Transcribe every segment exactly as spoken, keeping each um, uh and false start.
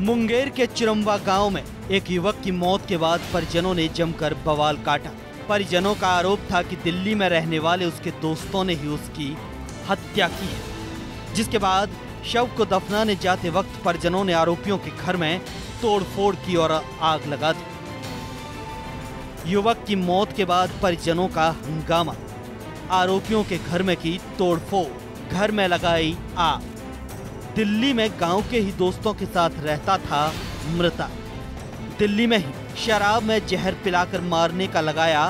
मुंगेर के चिरम्बा गांव में एक युवक की मौत के बाद परिजनों ने जमकर बवाल काटा। परिजनों का आरोप था कि दिल्ली में रहने वाले उसके दोस्तों ने ही उसकी हत्या की है, जिसके बाद शव को दफनाने जाते वक्त परिजनों ने आरोपियों के घर में तोड़फोड़ की और आग लगा दी। युवक की मौत के बाद परिजनों का हंगामा, आरोपियों के घर में की तोड़फोड़, घर में लगाई आग। दिल्ली में गांव के ही दोस्तों के साथ रहता था मृतक। दिल्ली में ही शराब में जहर पिलाकर मारने का लगाया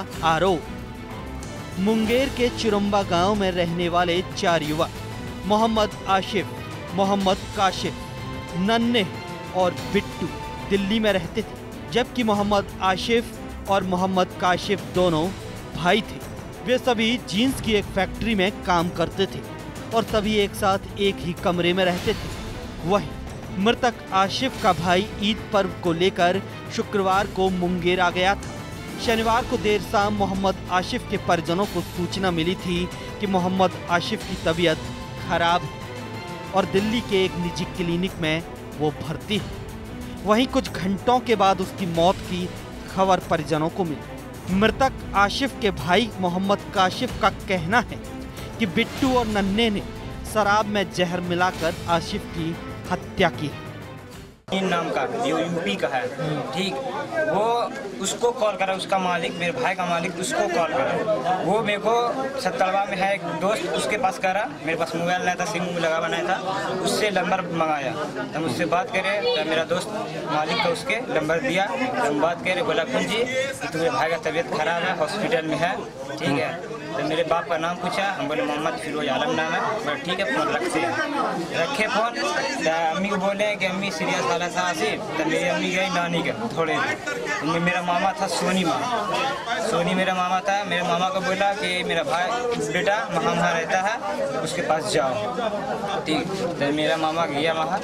आरोप। मुंगेर के चिरम्बा गांव में रहने वाले चार युवक मोहम्मद आशिफ, मोहम्मद काशिफ, नन्हे और बिट्टू दिल्ली में रहते थे, जबकि मोहम्मद आशिफ और मोहम्मद काशिफ दोनों भाई थे। वे सभी जींस की एक फैक्ट्री में काम करते थे और सभी एक साथ एक ही कमरे में रहते थे। वहीं मृतक आशिफ का भाई ईद पर्व को लेकर शुक्रवार को मुंगेर आ गया था। शनिवार को देर शाम मोहम्मद आशिफ के परिजनों को सूचना मिली थी कि मोहम्मद आशिफ की तबीयत खराब है और दिल्ली के एक निजी क्लिनिक में वो भर्ती है। वहीं कुछ घंटों के बाद उसकी मौत की खबर परिजनों को मिली। मृतक आशिफ के भाई मोहम्मद काशिफ का कहना है कि बिट्टू और नन्हे ने शराब में जहर मिलाकर आशिफ की हत्या की है। इन नाम का जो यूपी का है, ठीक, वो उसको कॉल करा, उसका मालिक, मेरे भाई का मालिक उसको कॉल करा। वो मेरे को सत्तरवा में है एक दोस्त, उसके पास करा, मेरे पास मोबाइल नहीं था, सिम लगा बनाया था, उससे नंबर मंगाया। तब उससे बात करे तो मेरा दोस्त मालिक का उसके नंबर दिया। हम बात करे, बोला कुंजी तुम्हारे भाई का तबीयत खराब है, हॉस्पिटल में है, ठीक है। तो मेरे बाप का नाम पूछा, हम बोले मोहम्मद फिरोज आलम नाम है। बोले ठीक है, फोन रखते हैं। रखे फोन, तो अम्मी को बोले कि अम्मी सीरियस हालत है आसिफ। तो मेरी अम्मी गई नानी के थोड़े दिन। मेरा मामा था सोनी माँ, सोनी मेरा मामा था। मेरे मामा को बोला कि मेरा भाई बेटा वहाँ वहाँ रहता है, उसके पास जाओ, ठीक। तो मेरा मामा गया वहाँ,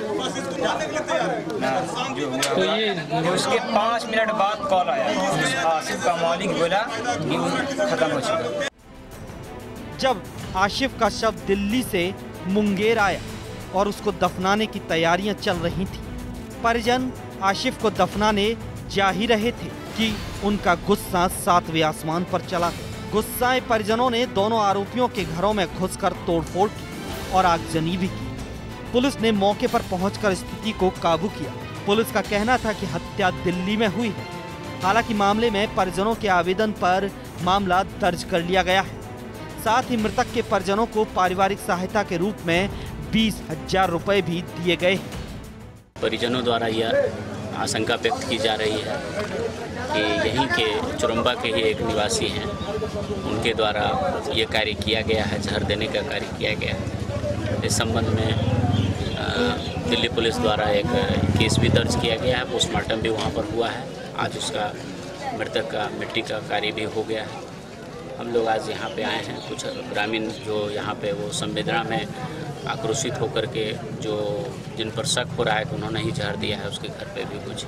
जो हुआ तो ये तो उसके पाँच मिनट बाद कॉल आया, आसिफ का मालिक बोला कि वो खत्म हो चुका। जब आशिफ का शव दिल्ली से मुंगेर आया और उसको दफनाने की तैयारियां चल रही थी, परिजन आशिफ को दफनाने जा ही रहे थे कि उनका गुस्सा सातवें आसमान पर चला गया। गुस्साए परिजनों ने दोनों आरोपियों के घरों में घुसकर तोड़फोड़ की और आगजनी भी की। पुलिस ने मौके पर पहुंचकर स्थिति को काबू किया। पुलिस का कहना था कि हत्या दिल्ली में हुई है। हालांकि मामले में परिजनों के आवेदन पर मामला दर्ज कर लिया गया है। साथ ही मृतक के परिजनों को पारिवारिक सहायता के रूप में बीस हजार रुपए भी दिए गए। परिजनों द्वारा यह आशंका व्यक्त की जा रही है कि यहीं के चिरम्बा के ही एक निवासी हैं, उनके द्वारा ये कार्य किया गया है, जहर देने का कार्य किया गया है। इस संबंध में दिल्ली पुलिस द्वारा एक केस भी दर्ज किया गया है। पोस्टमार्टम भी वहाँ पर हुआ है। आज उसका मृतक का मिट्टी का कार्य भी हो गया है। हम लोग आज यहाँ पे आए हैं। कुछ ग्रामीण जो यहाँ पे वो संवेदना में आक्रोशित होकर के जो जिन पर शक हो रहा है कि उन्होंने ही जहर दिया है, उसके घर पे भी कुछ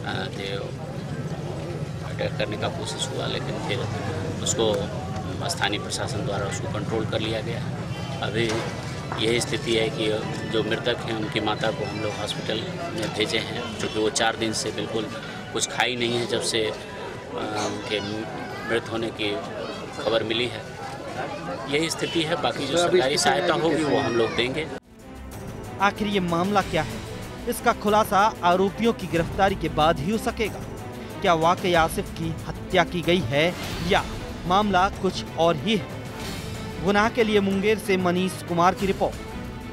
अटैक करने का कोशिश हुआ, लेकिन फिर उसको स्थानीय प्रशासन द्वारा उसको कंट्रोल कर लिया गया है। अभी यही स्थिति है कि जो मृतक हैं उनकी माता को हम लोग हॉस्पिटल में भेजे हैं, क्योंकि वो चार दिन से बिल्कुल कुछ खाई नहीं है जब से उनके मृत होने की खबर मिली है। यही स्थिति है। बाकी जो सरकारी सहायता होगी वो हम लोग देंगे। आखिर ये मामला क्या है, इसका खुलासा आरोपियों की गिरफ्तारी के बाद ही हो सकेगा। क्या वाकई आसिफ की हत्या की गई है या मामला कुछ और ही है? गुनाह के लिए मुंगेर से मनीष कुमार की रिपोर्ट।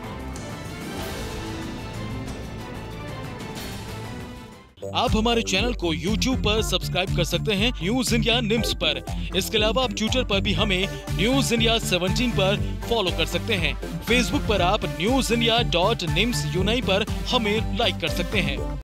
आप हमारे चैनल को यूट्यूब पर सब्सक्राइब कर सकते हैं न्यूज इंडिया निम्स पर। इसके अलावा आप ट्विटर पर भी हमें न्यूज इंडिया सेवनटीन पर फॉलो कर सकते हैं। फेसबुक पर आप न्यूज इंडिया डॉट निम्स यूनाई पर हमें लाइक कर सकते हैं।